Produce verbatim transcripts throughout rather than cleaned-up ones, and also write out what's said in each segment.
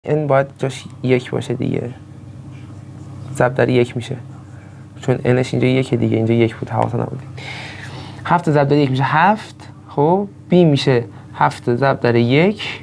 این باید جاش یک باشه دیگه، ضرب در یک میشه چون انش اینجا یکه دیگه، اینجا یک بود حواسا نبود. هفت ضرب در یک میشه هفت. خب بی میشه هفت ضرب در یک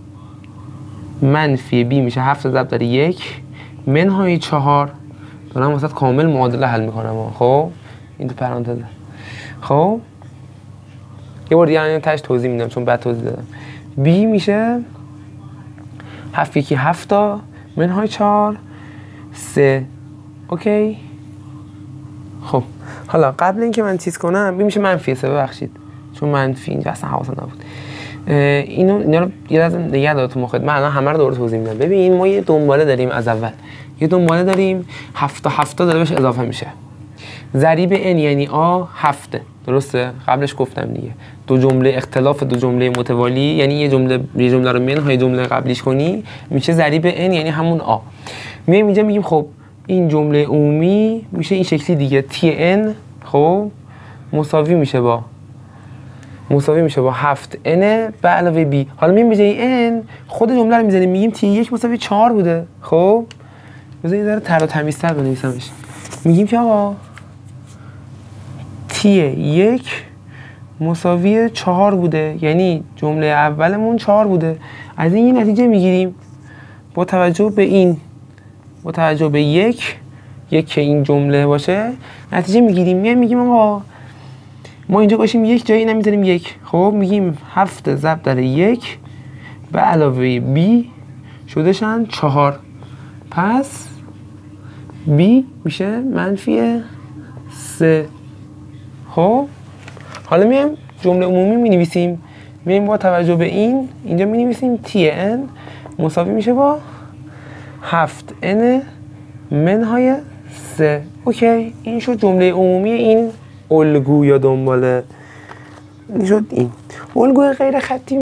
منفی بی میشه هفت ضرب در یک منهای چهار. دارم واسه کامل معادله حل میکنم. خب این تو پرانتزه. خب یه بار دیگه الان تاش توضیح میدم چون بعد توضیح دادم. بی میشه هفت یکی هفت تا منهای چهار سه. اوکی. خب حالا قبل اینکه من چیز کنم بی میشه منفی سه، ببخشید چون منفی اینجا اصلا حواسم نبود. اینو اینا رو یه لحظه نگه دار تو مخت. من الان همه رو درست توضیح میدم. ببین ما یه دنباله داریم از اول. یه دنباله داریم هفت تا هفت تا داره بهش اضافه میشه. ضریب n یعنی آ هفته. درسته؟ قبلش گفتم دیگه. دو جمله اختلاف دو جمله متوالی یعنی یه جمله یه جمله رو منهای جمله قبلیش کنی میشه ضریب n یعنی همون آ. میایم اینجا میگیم خب این جمله عمومی میشه این شکلی دیگه. تی n خب مساوی میشه با مساوی میشه با هفت n به علاوه b. حالا میایم به جای n خود جمله رو میزنیم میگیم تی یک مساوی چهار بوده. خب بذار یه ذره تر و تمیزتر بنویسمش. میگیم که آقا تی یک مساوی چهار بوده، یعنی جمله اولمون چهار بوده. از این یه نتیجه میگیریم با توجه به این با توجه به یک یک که این جمله باشه نتیجه میگیریم. میایم میگیم آقا ما اینجا باشیم یک جایی نمیذاریم یک. خب میگیم هفت ضرب در یک به علاوه بی شدهشن چهار. پس بی میشه منفی سه. خب حالا میایم جمله عمومی می نویسیم. میایم با توجه به این اینجا می نویسیم تی ان مساوی میشه با هفت ان منهای سه. اوکی. این شد جمله عمومی این الگو یا دنباله. این شد این الگوی غیر خطی.